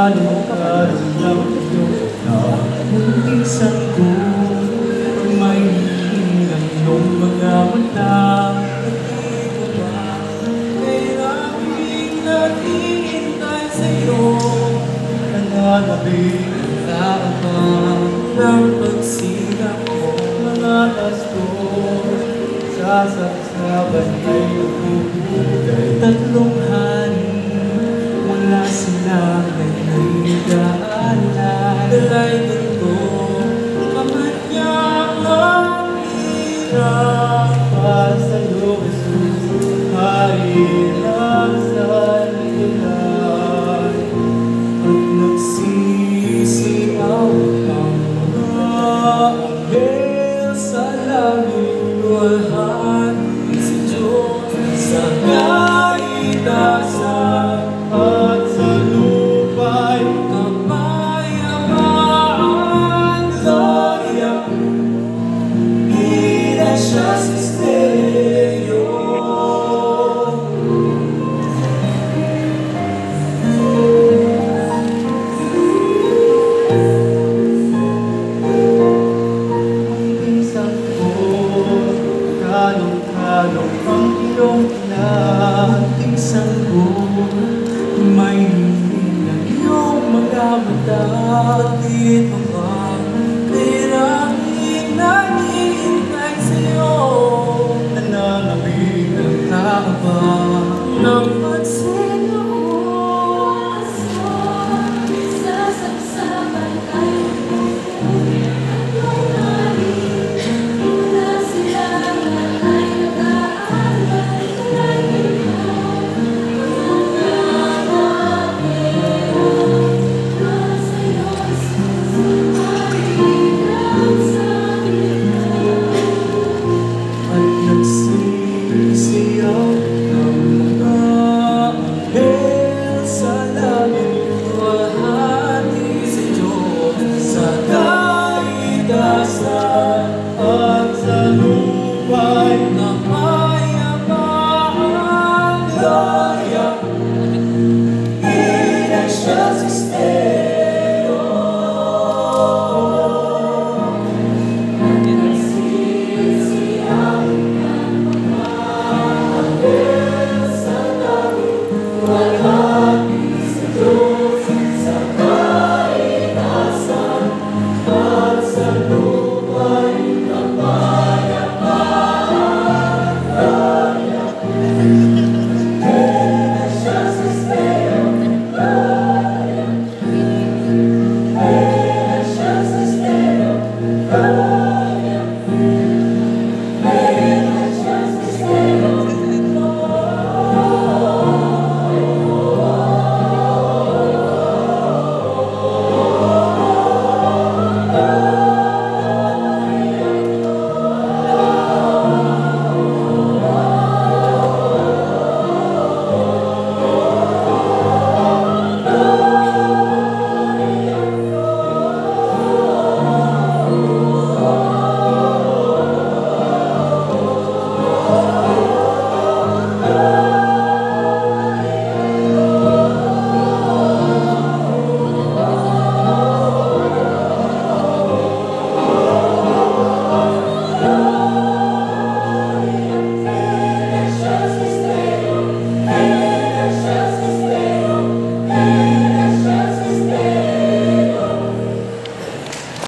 kalong-kalong lang ito na munting sanggol. May hihingang iyong mga mata. Dito ba? Kailangan naghihintay sa'yo. Nananabing ang tao ba ng pagsikap mo? Mga asto sasaksaban ay nagpupugay. Tatlong hari mula silang nagdaanan. Dalay nito kamanya ang hirap para sa'yo, Jesus. Hari lang sa lilan at nagsisiaw ang mga anghel sa langit. Luwalhati si Diyos sa kaitasan at sa lupa'y kapayapaan. Gloria, gracias Esteo. Munting sanggol, kalong-kalong ang iyong munting sanggol. May hiling ang iyong mga mata. Dito ba? Kailangan naghihintay sa'yo. Nananabing ang tao ba ng pagsino mo? Sasaksaban ay tatlong hari mula silang ay nag-aalay. Dalay nito kamanya ang hirap para sa'yo, Jesus. Hari lang sa lilan at nagsisiyaw ng mga anghel sa langit. Luwalhati si Diyos sa kaitasan at sa lupa'y kapayapaan.